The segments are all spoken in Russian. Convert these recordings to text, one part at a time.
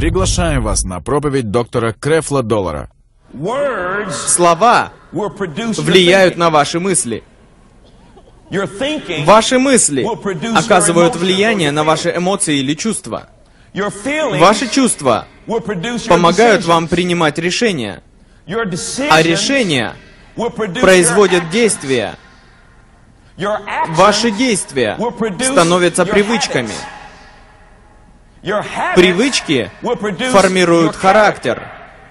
Приглашаем вас на проповедь доктора Крефла Доллара. Слова влияют на ваши мысли. Ваши мысли оказывают влияние на ваши эмоции или чувства. Ваши чувства помогают вам принимать решения, а решения производят действия. Ваши действия становятся привычками. Привычки формируют характер.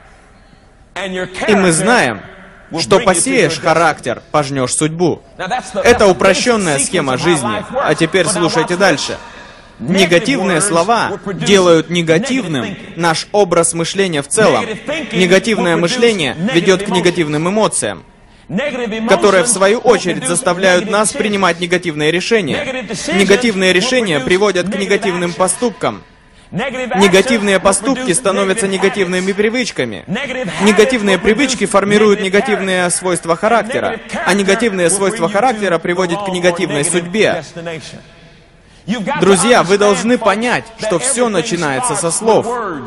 И мы знаем, что посеешь характер, пожнешь судьбу. Это упрощенная схема жизни. А теперь слушайте дальше. Негативные слова делают негативным наш образ мышления в целом. Негативное мышление ведет к негативным эмоциям, которые в свою очередь заставляют нас принимать негативные решения. Негативные решения приводят к негативным поступкам. Негативные поступки становятся негативными привычками. Негативные привычки формируют негативные свойства характера, а негативные свойства характера приводят к негативной судьбе. Друзья, вы должны понять, что все начинается со слов.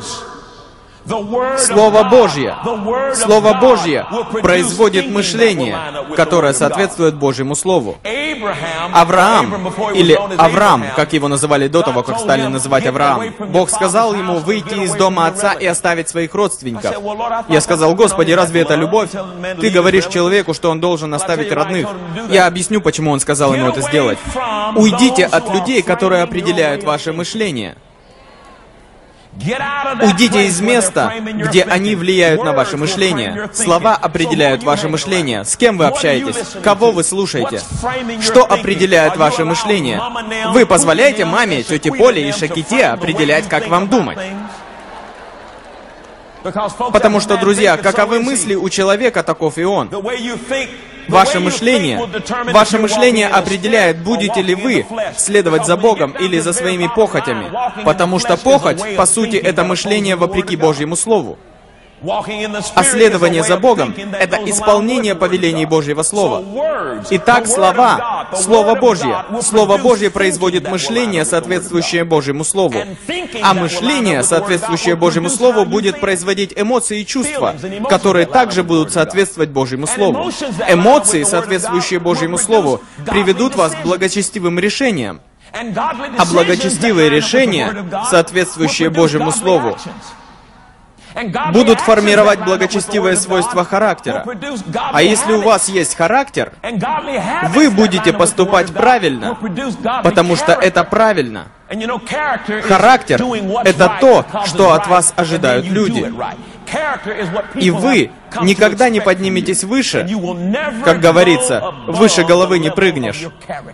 Слово Божье. Слово Божье производит мышление, которое соответствует Божьему Слову. Авраам, или Авраам, как его называли до того, как стали называть Авраам, Бог сказал ему выйти из дома отца и оставить своих родственников. Я сказал: Господи, разве это любовь? Ты говоришь человеку, что он должен оставить родных. Я объясню, почему он сказал ему это сделать. Уйдите от людей, которые определяют ваше мышление. Уйдите из места, где они влияют на ваше мышление. Слова определяют ваше мышление. С кем вы общаетесь? Кого вы слушаете? Что определяет ваше мышление? Вы позволяете маме, тете Поле и Шаките определять, как вам думать. Потому что, друзья, каковы мысли у человека, таков и он. Ваше мышление определяет, будете ли вы следовать за Богом или за своими похотями. Потому что похоть, по сути, это мышление вопреки Божьему Слову. А следование за Богом — это исполнение повелений Божьего Слова. Итак, слова, Слово Божье производит мышление, соответствующее Божьему Слову. А мышление, соответствующее Божьему Слову, будет производить эмоции и чувства, которые также будут соответствовать Божьему Слову. Эмоции, соответствующие Божьему Слову, приведут вас к благочестивым решениям. А благочестивые решения, соответствующие Божьему Слову, будут формировать благочестивые свойства характера. А если у вас есть характер, вы будете поступать правильно, потому что это правильно. Характер — это то, что от вас ожидают люди. И вы никогда не подниметесь выше, как говорится, выше головы не прыгнешь.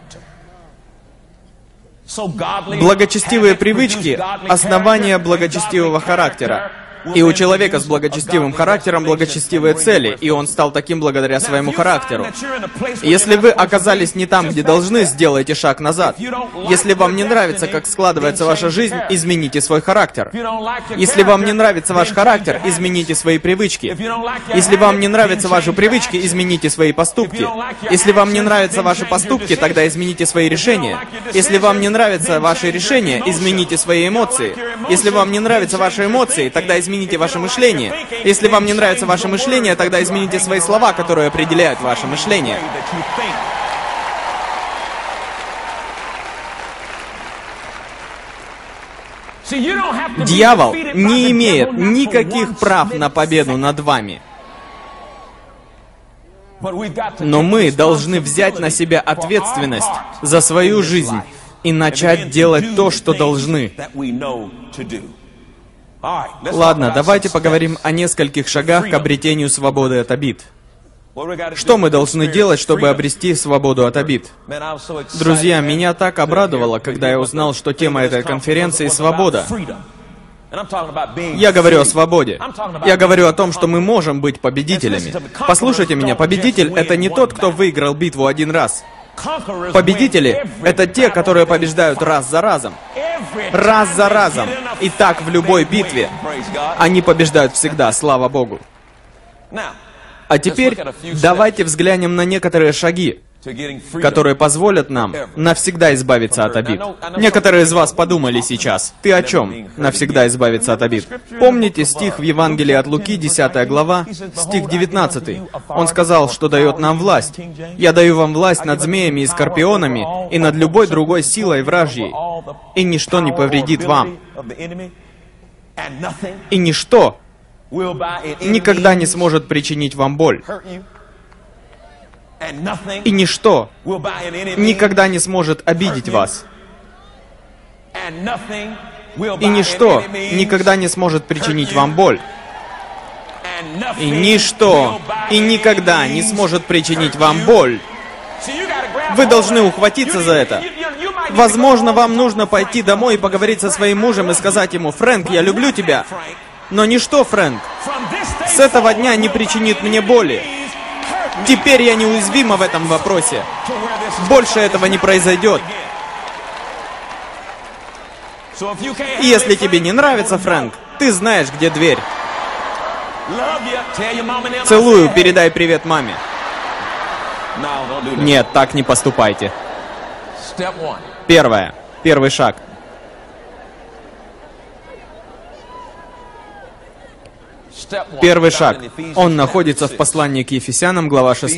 Благочестивые привычки — основание благочестивого характера. И у человека с благочестивым характером благочестивые цели, и он стал таким благодаря своему характеру. Если вы оказались не там, где должны, сделайте шаг назад. Если вам не нравится, как складывается ваша жизнь, измените свой характер. Если вам не нравится ваш характер, измените свои привычки. Если вам не нравятся ваши привычки, измените свои поступки. Если вам не нравятся ваши поступки, тогда измените свои решения. Если вам не нравятся ваши решения, измените свои эмоции. Если вам не нравятся ваши эмоции, тогда измените ваше мышление. Если вам не нравится ваше мышление, тогда измените свои слова, которые определяют ваше мышление. Дьявол не имеет никаких прав на победу над вами. Но мы должны взять на себя ответственность за свою жизнь и начать делать то, что должны. Ладно, давайте поговорим о нескольких шагах к обретению свободы от обид. Что мы должны делать, чтобы обрести свободу от обид? Друзья, меня так обрадовало, когда я узнал, что тема этой конференции — свобода. Я говорю о свободе. Я говорю о том, что мы можем быть победителями. Послушайте меня, победитель — это не тот, кто выиграл битву один раз. Победители — это те, которые побеждают раз за разом. Раз за разом. И так в любой битве. Они побеждают всегда, слава Богу. А теперь давайте взглянем на некоторые шаги, которые позволят нам навсегда избавиться от обид. Некоторые из вас подумали сейчас: ты о чем? Навсегда избавиться от обид. Помните стих в Евангелии от Луки, 10 глава, стих 19? Он сказал, что дает нам власть. «Я даю вам власть над змеями и скорпионами, и над любой другой силой вражьей, и ничто не повредит вам». И ничто никогда не сможет причинить вам боль. И ничто никогда не сможет обидеть вас. И ничто никогда не сможет причинить вам боль. И ничто и никогда не сможет причинить вам боль. Вы должны ухватиться за это. Возможно, вам нужно пойти домой и поговорить со своим мужем и сказать ему: «Фрэнк, я люблю тебя». Но ничто, Фрэнк, с этого дня не причинит мне боли. Теперь я неуязвима в этом вопросе. Больше этого не произойдет. И если тебе не нравится, Фрэнк, ты знаешь, где дверь. Целую, передай привет маме. Нет, так не поступайте. Первый шаг. Первый шаг. Он находится в послании к Ефесянам, глава 6.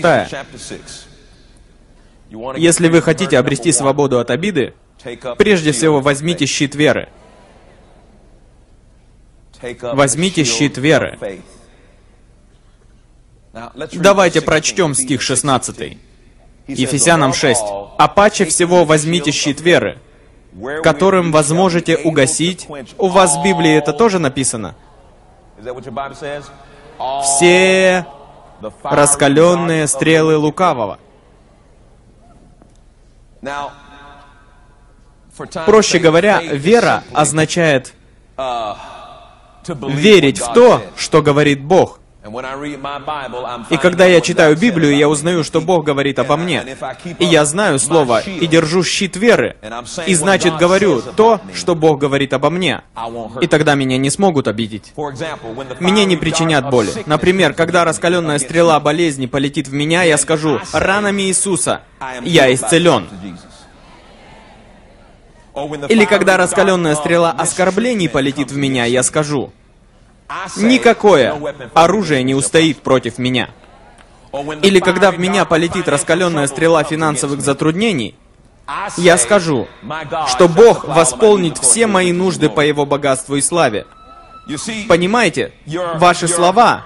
Если вы хотите обрести свободу от обиды, прежде всего возьмите щит веры. Возьмите щит веры. Давайте прочтем стих 16. Ефесянам 6. «А паче всего возьмите щит веры, которым возможете угасить». У вас в Библии это тоже написано? «Все раскаленные стрелы лукавого». Проще говоря, вера означает верить в то, что говорит Бог. И когда я читаю Библию, я узнаю, что Бог говорит обо мне. И я знаю Слово, и держу щит веры. И значит, говорю то, что Бог говорит обо мне. И тогда меня не смогут обидеть. Мне не причинят боли. Например, когда раскаленная стрела болезни полетит в меня, я скажу: «Ранами Иисуса я исцелен». Или когда раскаленная стрела оскорблений полетит в меня, я скажу: «Никакое оружие не устоит против меня». Или когда в меня полетит раскаленная стрела финансовых затруднений, я скажу, что Бог восполнит все мои нужды по Его богатству и славе. Понимаете? Ваши слова,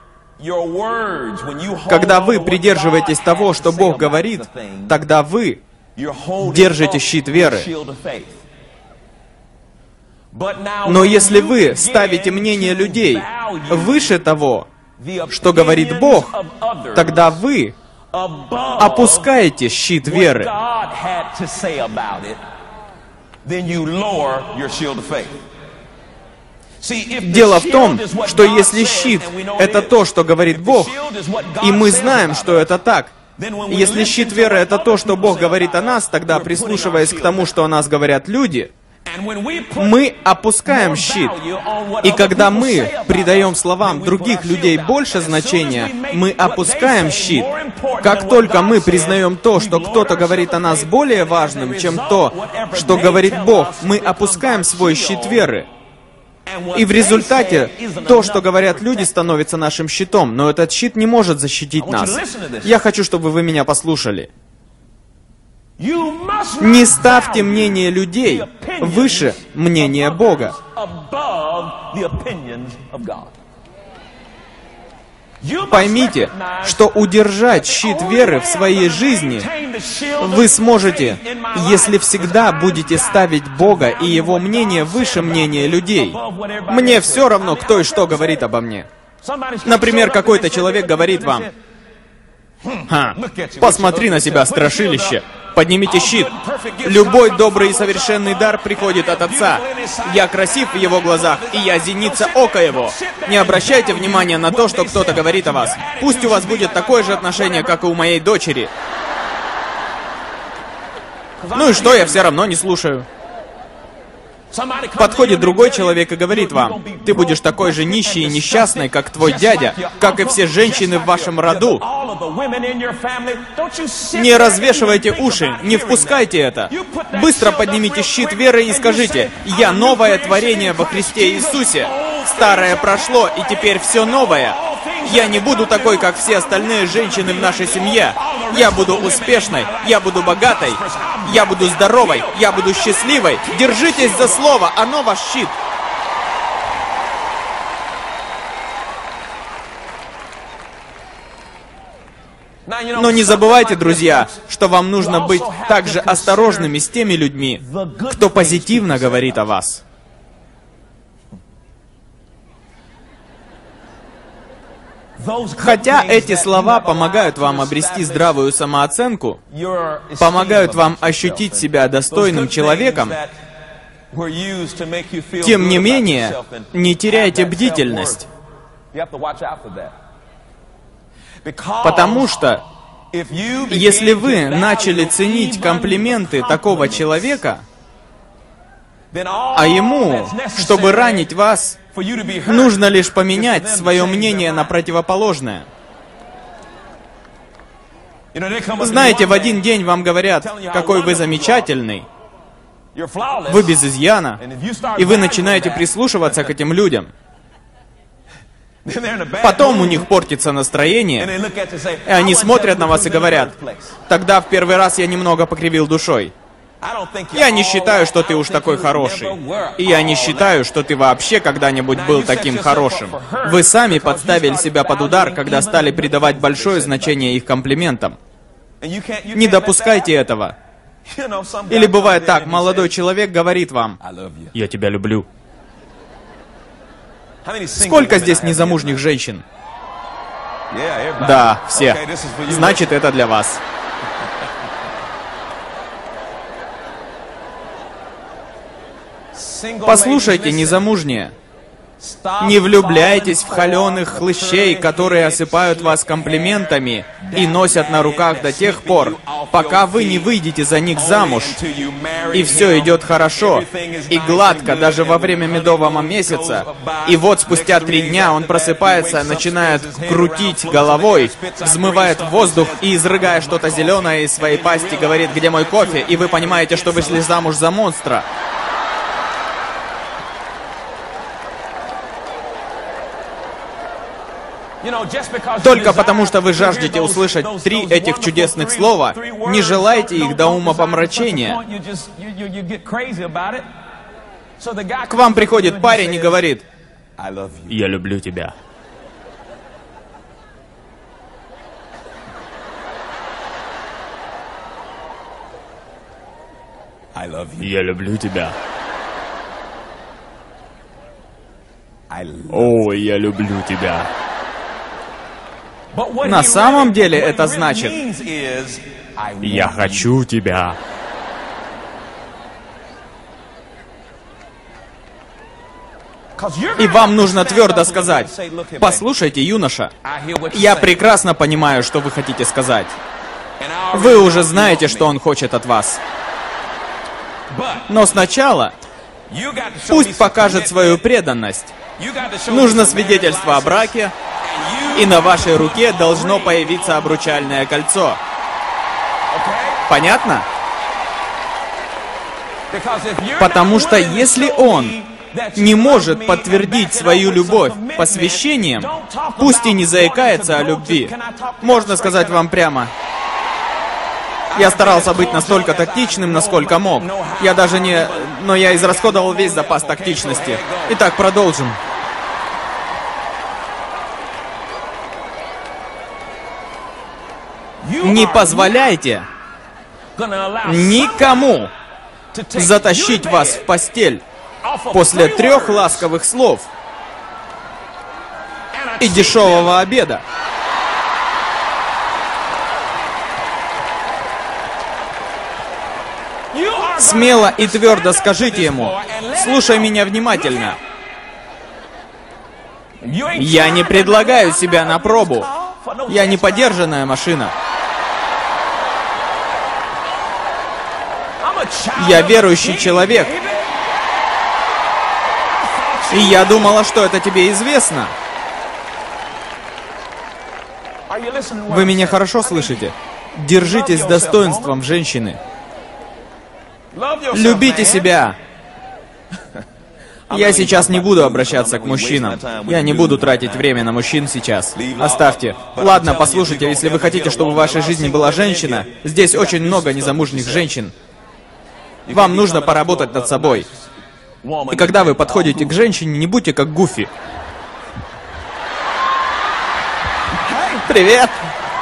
когда вы придерживаетесь того, что Бог говорит, тогда вы держите щит веры. Но если вы ставите мнение людей выше того, что говорит Бог, тогда вы опускаете щит веры. Дело в том, что если щит — это то, что говорит Бог, и мы знаем, что это так, если щит веры — это то, что Бог говорит о нас, тогда, прислушиваясь к тому, что о нас говорят люди, мы опускаем щит. И когда мы придаем словам других людей больше значения, мы опускаем щит. Как только мы признаем то, что кто-то говорит о нас более важным, чем то, что говорит Бог, мы опускаем свой щит веры. И в результате то, что говорят люди, становится нашим щитом, но этот щит не может защитить нас. Я хочу, чтобы вы меня послушали. Не ставьте мнение людей выше мнения Бога. Поймите, что удержать щит веры в своей жизни вы сможете, если всегда будете ставить Бога и Его мнение выше мнения людей. Мне все равно, кто и что говорит обо мне. Например, какой-то человек говорит вам: «Ха, посмотри на себя, страшилище! Поднимите щит! Любой добрый и совершенный дар приходит от Отца. Я красив в Его глазах, и я зеница ока Его. Не обращайте внимания на то, что кто-то говорит о вас. Пусть у вас будет такое же отношение, как и у моей дочери». Ну и что, я все равно не слушаю. Подходит другой человек и говорит вам: ты будешь такой же нищий и несчастный, как твой дядя, как и все женщины в вашем роду. Не развешивайте уши, не впускайте это. Быстро поднимите щит веры и скажите: я новое творение во Христе Иисусе. Старое прошло, и теперь все новое. Я не буду такой, как все остальные женщины в нашей семье. Я буду успешной, я буду богатой, я буду здоровой, я буду счастливой. Держитесь за слово, оно ваш щит. Но не забывайте, друзья, что вам нужно быть также осторожными с теми людьми, кто позитивно говорит о вас. Хотя эти слова помогают вам обрести здравую самооценку, помогают вам ощутить себя достойным человеком, тем не менее, не теряйте бдительность. Потому что, если вы начали ценить комплименты такого человека, а ему, чтобы ранить вас, нужно лишь поменять свое мнение на противоположное. Знаете, в один день вам говорят, какой вы замечательный, вы без изъяна, и вы начинаете прислушиваться к этим людям. Потом у них портится настроение, и они смотрят на вас и говорят: тогда в первый раз я немного покривил душой. Я не считаю, что ты уж такой хороший. И я не считаю, что ты вообще когда-нибудь был таким хорошим. Вы сами подставили себя под удар, когда стали придавать большое значение их комплиментам. Не допускайте этого. Или бывает так, молодой человек говорит вам: я тебя люблю. Сколько здесь незамужних женщин? Да, все. Значит, это для вас. Послушайте, незамужние, не влюбляйтесь в холеных хлыщей, которые осыпают вас комплиментами и носят на руках до тех пор, пока вы не выйдете за них замуж. И все идет хорошо, и гладко, даже во время медового месяца. И вот спустя 3 дня он просыпается, начинает крутить головой, взмывает в воздух и, изрыгая что-то зеленое из своей пасти, говорит: где мой кофе? И вы понимаете, что вышли замуж за монстра. Только потому, что вы жаждете услышать 3 этих чудесных слова, не желайте их до умопомрачения. К вам приходит парень и говорит: я люблю тебя. Я люблю тебя. О, я люблю тебя. На самом деле это значит: я хочу тебя. И вам нужно твердо сказать: послушайте, юноша, я прекрасно понимаю, что вы хотите сказать. Вы уже знаете, что он хочет от вас. Но сначала пусть покажет свою преданность. Нужно свидетельство о браке, и на вашей руке должно появиться обручальное кольцо. Понятно? Потому что если он не может подтвердить свою любовь посвящением, пусть и не заикается о любви. Можно сказать вам прямо: я старался быть настолько тактичным, насколько мог. Я даже не... Но я израсходовал весь запас тактичности. Итак, продолжим. Не позволяйте никому затащить вас в постель после 3 ласковых слов и дешевого обеда. Смело и твердо скажите ему: слушай меня внимательно. Я не предлагаю себя на пробу. Я не подержанная машина. Я верующий человек. И я думала, что это тебе известно. Вы меня хорошо слышите? Держитесь с достоинством женщины. Любите себя. Я сейчас не буду обращаться к мужчинам. Я не буду тратить время на мужчин сейчас. Оставьте. Ладно, послушайте, если вы хотите, чтобы в вашей жизни была женщина, здесь очень много незамужних женщин. Вам нужно поработать над собой. И когда вы подходите к женщине, не будьте как Гуфи. Привет!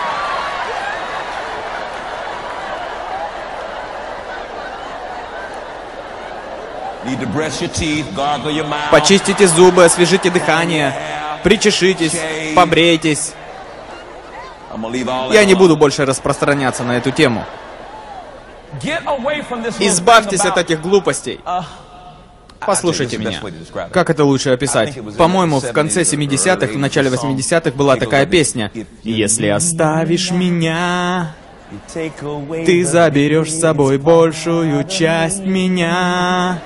Почистите зубы, освежите дыхание, причешитесь, побрейтесь. Я не буду больше распространяться на эту тему. Избавьтесь от этих глупостей. Послушайте меня. Как это лучше описать? По-моему, в конце 70-х, в начале 80-х была такая песня. «Если оставишь меня, ты заберешь с собой большую часть меня».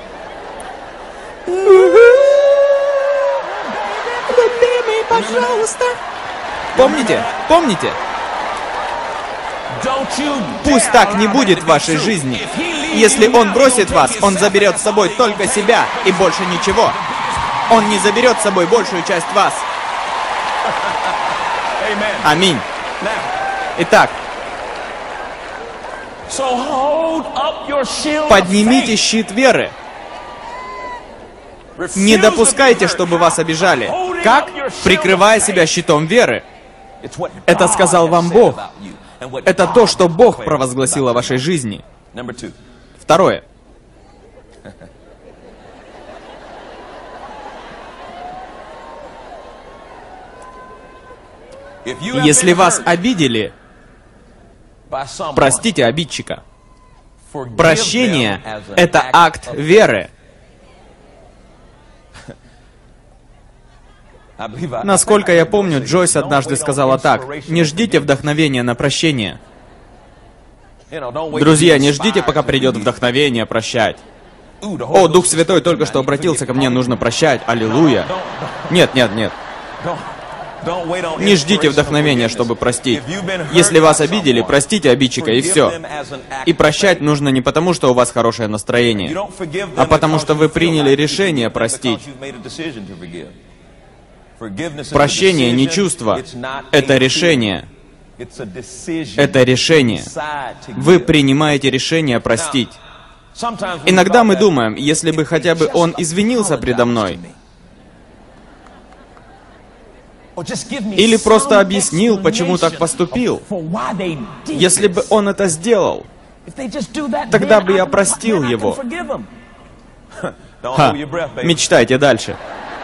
Любимый, пожалуйста. Помните? Помните? Пусть так не будет в вашей жизни. Если он бросит вас, он заберет с собой только себя и больше ничего. Он не заберет с собой большую часть вас. Аминь. Итак, поднимите щит веры. Не допускайте, чтобы вас обижали. Как? Прикрывая себя щитом веры. Это сказал вам Бог. Это то, что Бог провозгласил о вашей жизни. Второе. Если вас обидели, простите обидчика. Прощение — это акт веры. Насколько я помню, Джойс однажды сказала так: «Не ждите вдохновения на прощение». Друзья, не ждите, пока придет вдохновение прощать. О, Дух Святой только что обратился ко мне, нужно прощать. Аллилуйя. Нет, нет, нет. Не ждите вдохновения, чтобы простить. Если вас обидели, простите обидчика, и все. И прощать нужно не потому, что у вас хорошее настроение, а потому, что вы приняли решение простить. Прощение не чувство, это решение. Это решение. Вы принимаете решение простить. Иногда мы думаем, если бы хотя бы он извинился предо мной, или просто объяснил, почему так поступил, если бы он это сделал, тогда бы я простил его. Ха, мечтайте дальше.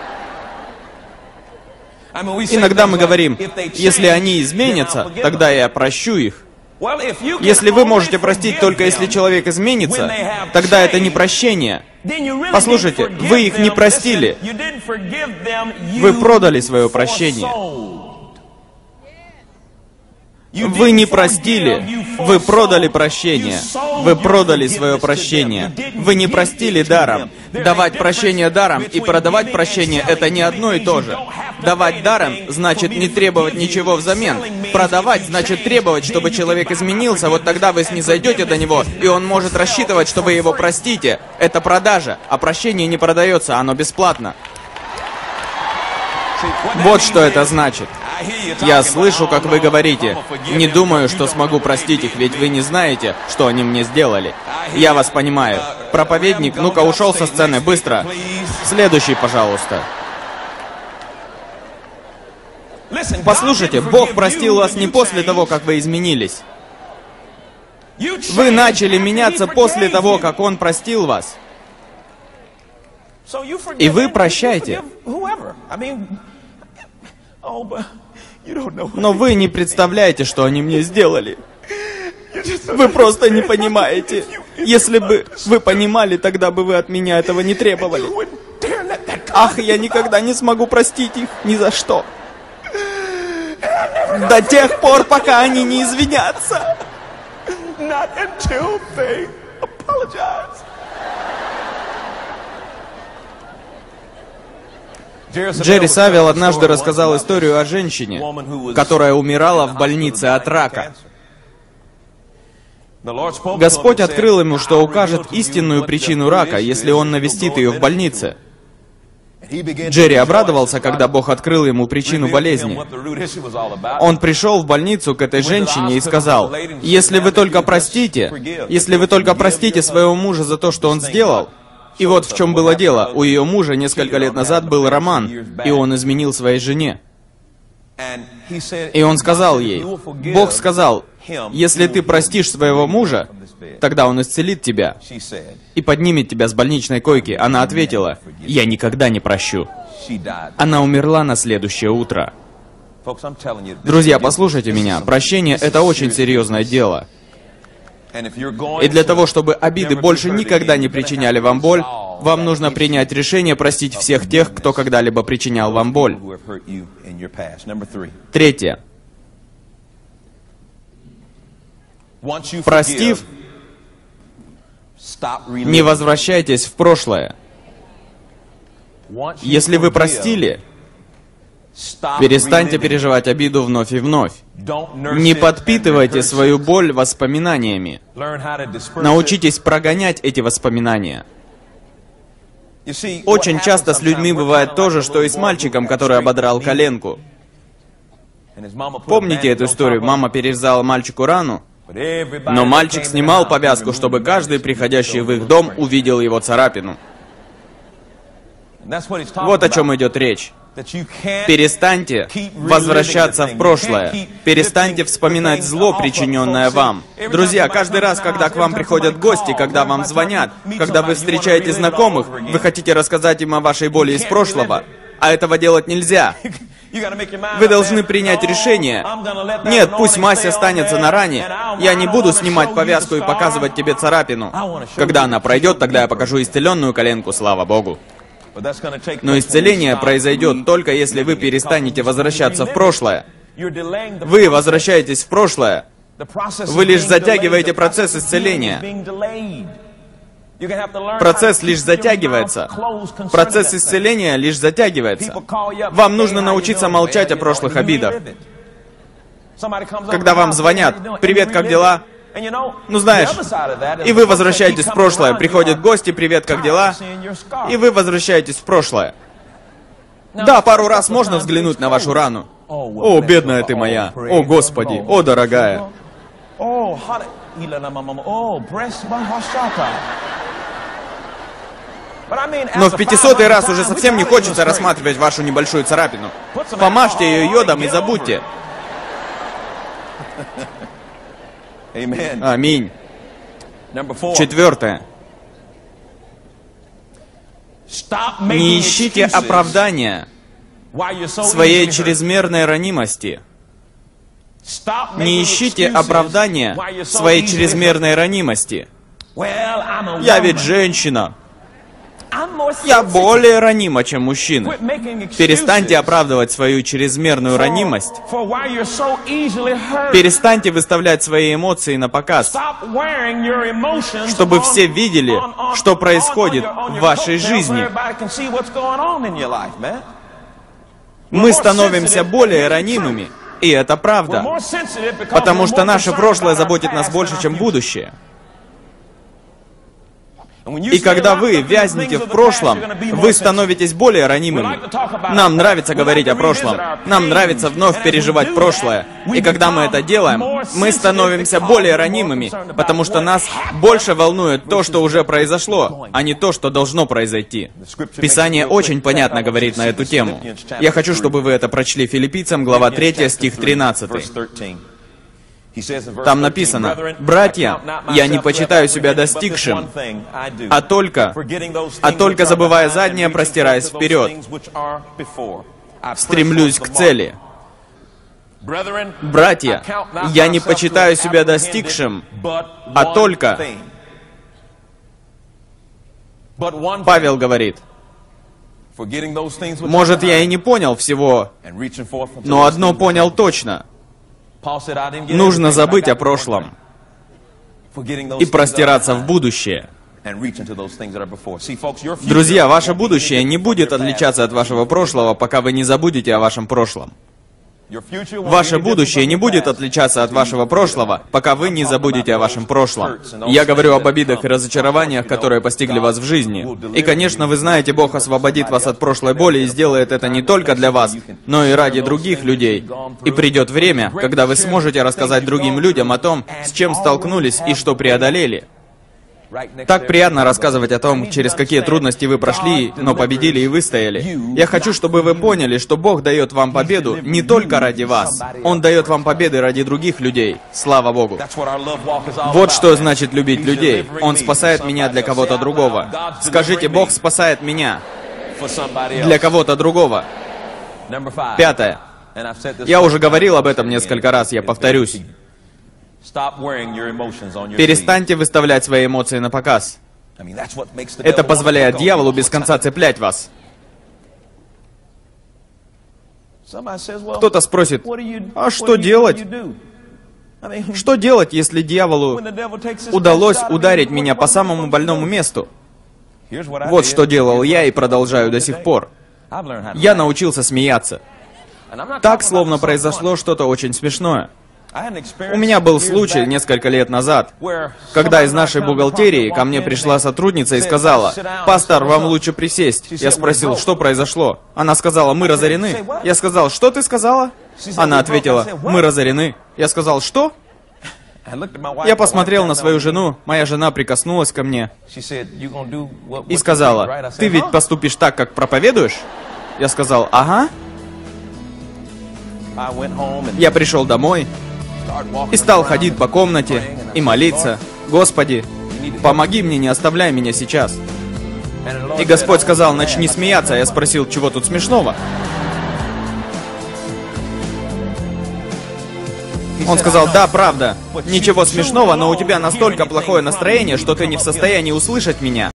Иногда мы говорим, если они изменятся, тогда я прощу их. Если вы можете простить только если человек изменится, тогда это не прощение. Послушайте, вы их не простили. Вы продали свое прощение. Вы не простили, вы продали прощение. Вы продали свое прощение. Вы не простили даром. Давать прощение даром и продавать прощение — это не одно и то же. Давать даром значит не требовать ничего взамен. Продавать значит требовать, чтобы человек изменился, вот тогда вы снизойдете до него, и он может рассчитывать, что вы его простите. Это продажа, а прощение не продается, оно бесплатно. Вот что это значит. Я слышу, как вы говорите. Не думаю, что смогу простить их, ведь вы не знаете, что они мне сделали. Я вас понимаю. Проповедник, ну-ка, ушел со сцены, быстро. Следующий, пожалуйста. Послушайте, Бог простил вас не после того, как вы изменились. Вы начали меняться после того, как Он простил вас. И вы прощаете. Но вы не представляете, что они мне сделали. Вы просто не понимаете. Если бы вы понимали, тогда бы вы от меня этого не требовали. Ах, я никогда не смогу простить их ни за что. До тех пор, пока они не извинятся. Джерри Савилл однажды рассказал историю о женщине, которая умирала в больнице от рака. Господь открыл ему, что укажет истинную причину рака, если он навестит ее в больнице. Джерри обрадовался, когда Бог открыл ему причину болезни. Он пришел в больницу к этой женщине и сказал: если вы только простите своего мужа за то, что он сделал. И вот в чем было дело. У ее мужа несколько лет назад был роман, и он изменил своей жене. И он сказал ей, Бог сказал: если ты простишь своего мужа, тогда он исцелит тебя и поднимет тебя с больничной койки. Она ответила: я никогда не прощу. Она умерла на следующее утро. Друзья, послушайте меня. Прощение — это очень серьезное дело. И для того, чтобы обиды больше никогда не причиняли вам боль, вам нужно принять решение простить всех тех, кто когда-либо причинял вам боль. Третье. Простив, не возвращайтесь в прошлое. Если вы простили, перестаньте переживать обиду вновь и вновь. Не подпитывайте свою боль воспоминаниями. Научитесь прогонять эти воспоминания. Очень часто с людьми бывает то же, что и с мальчиком, который ободрал коленку. Помните эту историю? Мама перевязала мальчику рану, но мальчик снимал повязку, чтобы каждый, приходящий в их дом, увидел его царапину. Вот о чем идет речь. Перестаньте возвращаться в прошлое. Перестаньте вспоминать зло, причиненное вам. Друзья, каждый раз, когда к вам приходят гости, когда вам звонят, когда вы встречаете знакомых, вы хотите рассказать им о вашей боли из прошлого, а этого делать нельзя. Вы должны принять решение. Нет, пусть мазь останется на ране. Я не буду снимать повязку и показывать тебе царапину. Когда она пройдет, тогда я покажу исцеленную коленку, слава Богу. Но исцеление произойдет только если вы перестанете возвращаться в прошлое. Вы возвращаетесь в прошлое. Вы лишь затягиваете процесс исцеления. Процесс лишь затягивается. Процесс исцеления лишь затягивается. Вам нужно научиться молчать о прошлых обидах. Когда вам звонят: «Привет, как дела?» Ну знаешь, и вы возвращаетесь в прошлое. Приходят гости: «Привет, как дела?» И вы возвращаетесь в прошлое. Да, пару раз можно взглянуть на вашу рану. О, бедная ты моя. О, Господи. О, дорогая. Но в 500-й раз уже совсем не хочется рассматривать вашу небольшую царапину. Помажьте ее йодом и забудьте. Аминь. Четвертое. Не ищите оправдания своей чрезмерной ранимости. Не ищите оправдания своей чрезмерной ранимости. Я ведь женщина. Я более ранима, чем мужчины. Перестаньте оправдывать свою чрезмерную ранимость. Перестаньте выставлять свои эмоции на показ, чтобы все видели, что происходит в вашей жизни. Мы становимся более ранимыми, и это правда, потому что наше прошлое заботит нас больше, чем будущее. И когда вы вязнете в прошлом, вы становитесь более ранимыми. Нам нравится говорить о прошлом. Нам нравится вновь переживать прошлое. И когда мы это делаем, мы становимся более ранимыми, потому что нас больше волнует то, что уже произошло, а не то, что должно произойти. Писание очень понятно говорит на эту тему. Я хочу, чтобы вы это прочли. Филиппийцам, глава 3, стих 13. Там написано: «Братья, я не почитаю себя достигшим, а только забывая заднее, простираясь вперед, стремлюсь к цели». Братья, я не почитаю себя достигшим, а только... Павел говорит: может, я и не понял всего, но одно понял точно. Нужно забыть о прошлом и простираться в будущее. Друзья, ваше будущее не будет отличаться от вашего прошлого, пока вы не забудете о вашем прошлом. Ваше будущее не будет отличаться от вашего прошлого, пока вы не забудете о вашем прошлом. Я говорю об обидах и разочарованиях, которые постигли вас в жизни. И, конечно, вы знаете, Бог освободит вас от прошлой боли и сделает это не только для вас, но и ради других людей. И придет время, когда вы сможете рассказать другим людям о том, с чем столкнулись и что преодолели. Так приятно рассказывать о том, через какие трудности вы прошли, но победили и выстояли. Я хочу, чтобы вы поняли, что Бог дает вам победу не только ради вас. Он дает вам победы ради других людей. Слава Богу. Вот что значит любить людей. Он спасает меня для кого-то другого. Скажите, Бог спасает меня для кого-то другого. 5. Я уже говорил об этом несколько раз, я повторюсь. Перестаньте выставлять свои эмоции на показ. Это позволяет дьяволу без конца цеплять вас. Кто-то спросит, а что делать? Что делать, если дьяволу удалось ударить меня по самому больному месту? Вот что делал я и продолжаю до сих пор. Я научился смеяться. Так, словно произошло что-то очень смешное. У меня был случай несколько лет назад, когда из нашей бухгалтерии ко мне пришла сотрудница и сказала, «Пастор, вам лучше присесть». Я спросил, что произошло. Она сказала, «Мы разорены». Я сказал, «Что ты сказала?» Она ответила, «Мы разорены». Я сказал, «Что?» Я посмотрел на свою жену, моя жена прикоснулась ко мне и сказала, «Ты ведь поступишь так, как проповедуешь?» Я сказал, «Ага». Я пришел домой и стал ходить по комнате и молиться, «Господи, помоги мне, не оставляй меня сейчас». И Господь сказал, «Начни смеяться». Я спросил, чего тут смешного? Он сказал, «Да, правда, ничего смешного, но у тебя настолько плохое настроение, что ты не в состоянии услышать меня».